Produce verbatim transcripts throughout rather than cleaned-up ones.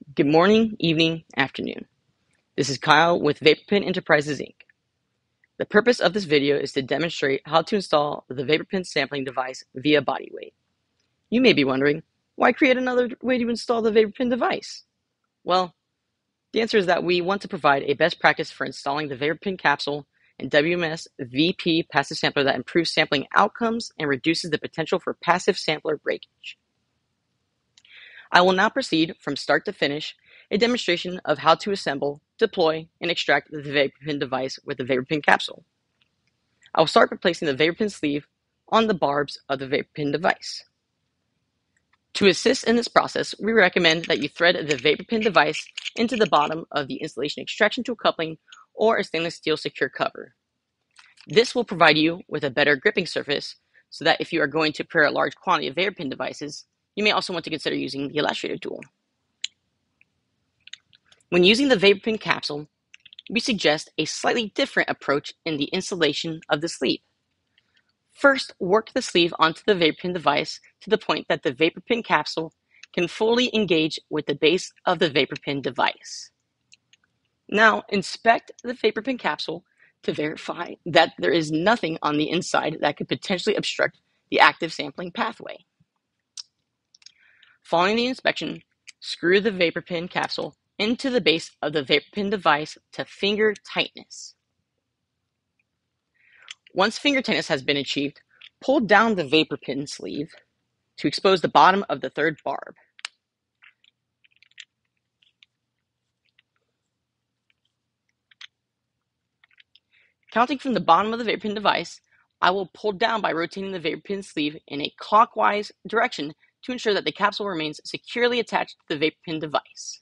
Good morning, evening, afternoon. This is Kyle with Vapor Pin Enterprises, Incorporated. The purpose of this video is to demonstrate how to install the Vapor Pin sampling device via body weight. You may be wondering, why create another way to install the Vapor Pin device? Well, the answer is that we want to provide a best practice for installing the Vapor Pin Capsule and W M S V P passive sampler that improves sampling outcomes and reduces the potential for passive sampler breakage. I will now proceed from start to finish a demonstration of how to assemble, deploy, and extract the Vapor Pin device with the Vapor Pin capsule. I will start by placing the Vapor Pin sleeve on the barbs of the Vapor Pin device. To assist in this process, we recommend that you thread the Vapor Pin device into the bottom of the installation extraction tool coupling or a stainless steel secure cover. This will provide you with a better gripping surface so that if you are going to prepare a large quantity of Vapor Pin devices, you may also want to consider using the illustrator tool. When using the Vapor Pin capsule, we suggest a slightly different approach in the installation of the sleeve. First, work the sleeve onto the Vapor Pin device to the point that the Vapor Pin capsule can fully engage with the base of the Vapor Pin device. Now, inspect the Vapor Pin capsule to verify that there is nothing on the inside that could potentially obstruct the active sampling pathway. Following the inspection, screw the Vapor Pin capsule into the base of the Vapor Pin device to finger tightness. Once finger tightness has been achieved, pull down the Vapor Pin sleeve to expose the bottom of the third barb. Counting from the bottom of the Vapor Pin device, I will pull down by rotating the Vapor Pin sleeve in a clockwise direction to ensure that the capsule remains securely attached to the Vapor Pin device.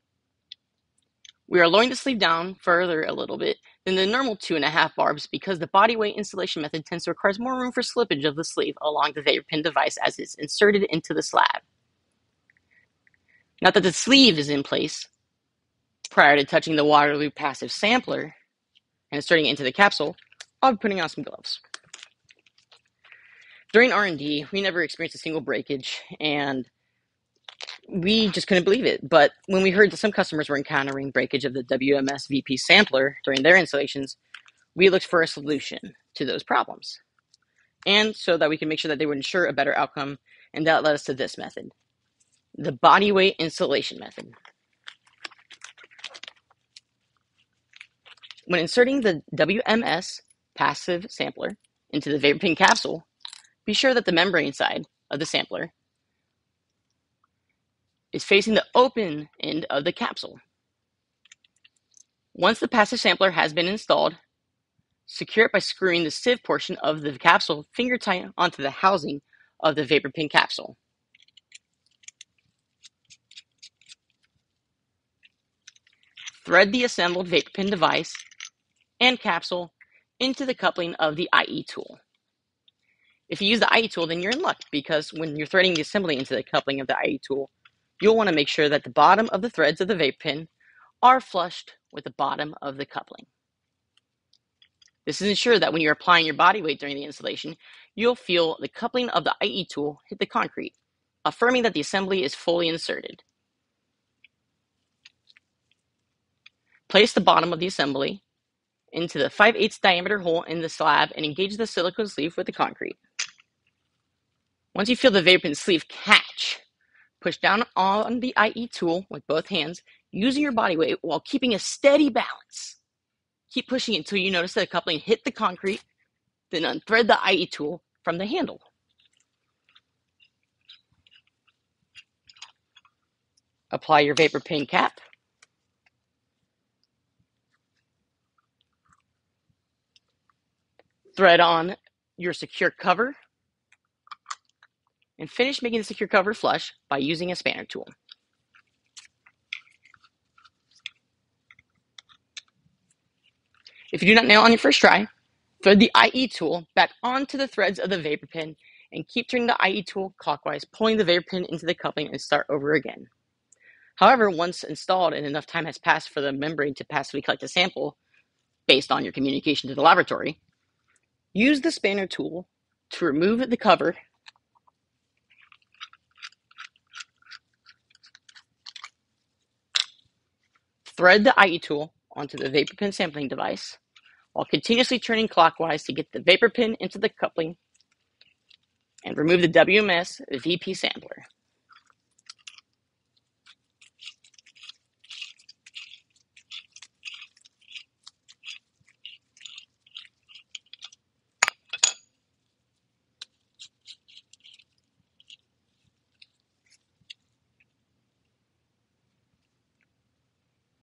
We are lowering the sleeve down further a little bit than the normal two and a half barbs because the body weight installation method tends to require more room for slippage of the sleeve along the Vapor Pin device as it's inserted into the slab. Now that the sleeve is in place, prior to touching the Waterloo passive sampler and inserting it into the capsule, I'll be putting on some gloves. During R and D, we never experienced a single breakage, and we just couldn't believe it. But when we heard that some customers were encountering breakage of the W M S V P sampler during their installations, we looked for a solution to those problems. And so that we can make sure that they would ensure a better outcome, and that led us to this method, the body weight installation method. When inserting the W M S passive sampler into the Vapor Pin capsule, be sure that the membrane side of the sampler is facing the open end of the capsule. Once the passive sampler has been installed, secure it by screwing the sieve portion of the capsule finger tight onto the housing of the Vapor Pin capsule. Thread the assembled Vapor Pin device and capsule into the coupling of the I E tool. If you use the I E tool, then you're in luck because when you're threading the assembly into the coupling of the I E tool, you'll want to make sure that the bottom of the threads of the Vapor Pin are flushed with the bottom of the coupling. This is ensure that when you're applying your body weight during the installation, you'll feel the coupling of the I E tool hit the concrete, affirming that the assembly is fully inserted. Place the bottom of the assembly into the five eighths diameter hole in the slab and engage the silicone sleeve with the concrete. Once you feel the Vapor Pin sleeve catch, push down on the I E tool with both hands, using your body weight while keeping a steady balance. Keep pushing until you notice that the coupling hit the concrete, then unthread the I E tool from the handle. Apply your Vapor Pin cap. Thread on your secure cover. And finish making the secure cover flush by using a spanner tool. If you do not nail on your first try, thread the I E tool back onto the threads of the Vapor Pin and keep turning the I E tool clockwise, pulling the Vapor Pin into the coupling and start over again. However, once installed and enough time has passed for the membrane to passively collect a sample based on your communication to the laboratory, use the spanner tool to remove the cover Thread the I E tool onto the vapor pin sampling device while continuously turning clockwise to get the vapor pin into the coupling and remove the W M S V P sampler.